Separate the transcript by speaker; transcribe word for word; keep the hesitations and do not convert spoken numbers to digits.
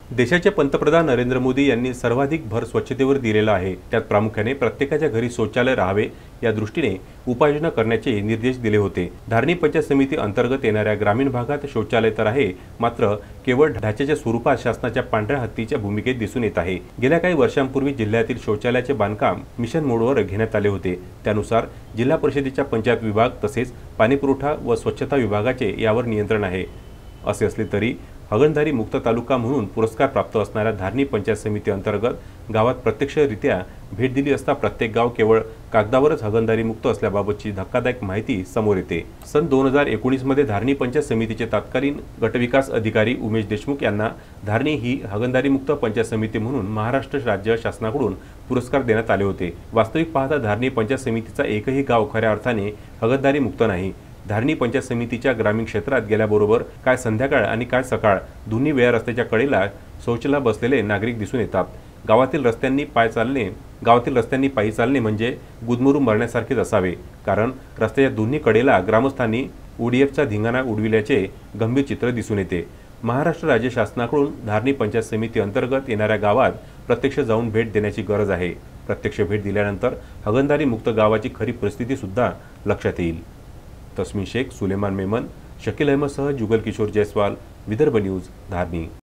Speaker 1: देशाचे पंतप्रधान नरेंद्र मोदी यांनी सर्वाधिक भर स्वच्छतेवर दिलेला आहे। त्यात प्रामुख्याने प्रत्येकाच्या घरी शौचालय राहावे या दृष्टीने उपाययोजना करण्याचे निर्देश दिले होते। धारणी पंचायत समिती अंतर्गत येणाऱ्या ग्रामीण भागात शौचालय तर आहे, मात्र केवळ ढाच्याच्या स्वरूपात शासनाच्या पांढऱ्या हत्तीच्या भूमिकेत दिसून येत आहे। गेल्या काही वर्षांपूर्वी जिल्ह्यातील शौचालयाचे बांधकाम मिशन मोडवर घेण्यात आले होते। त्यानुसार जिल्हा परिषदेच्या पंचायत विभाग तसेच पाणीपुरवठा व स्वच्छता विभागाचे यावर नियंत्रण आहे। असे असले तरी हगणदारी मुक्त तालुका म्हणून पुरस्कार प्राप्त असणाऱ्या धारणी पंचायत समिती अंतर्गत गावात प्रत्यक्षरित्या भेट दिली असता प्रत्येक गाव केवळ कागदावरच हगणदारी मुक्त असल्याबाबतची धक्कादायक माहिती समोर येते। सन दोन हजार एकोणीस मध्ये धारणी पंचायत समितीचे तत्कालीन गटविकास अधिकारी उमेश देशमुख यांना धारणी ही हगणदारी मुक्त पंचायत समिती म्हणून महाराष्ट्र राज्य शासनाकडून पुरस्कार देण्यात आले होते। वास्तविक पाहता धारणी पंचायत समितीचा एकही गाव खऱ्या अर्थाने हगणदारी मुक्त नाही। धारणी पंचायत समितीच्या ग्रामीण क्षेत्रात गेल्याबरोबर काय संध्याकाळ आणि काय सकाळ दोन्ही वेळा रस्त्याच्या कडेला शौचालय बसलेले नागरिक दिसून येतात। गावातील रस्त्यांनी पाय चालणे गावातील रस्त्यांनी पायी चालणे म्हणजे गुदमरून मरण्यासारखेच असावे, कारण रस्त्याच्या दोन्ही कडेला ग्रामस्थांनी ओडीएफचा धिंगाणा उडविल्याचे गंभीर चित्र दिसून येते। महाराष्ट्र राज्य शासनाकडून धारणी पंचायत समिती अंतर्गत येणाऱ्या गावात प्रत्यक्ष जाऊन भेट देण्याची गरज आहे। प्रत्यक्ष भेट दिल्यानंतर हगणदारी मुक्त गावाची खरी परिस्थिती सुद्धा लक्षात येईल। तस्मीन शेख, सुलेमान मेमन, शकील अहमद सह जुगल किशोर जयस्वाल, विदर्भ न्यूज, धारणी।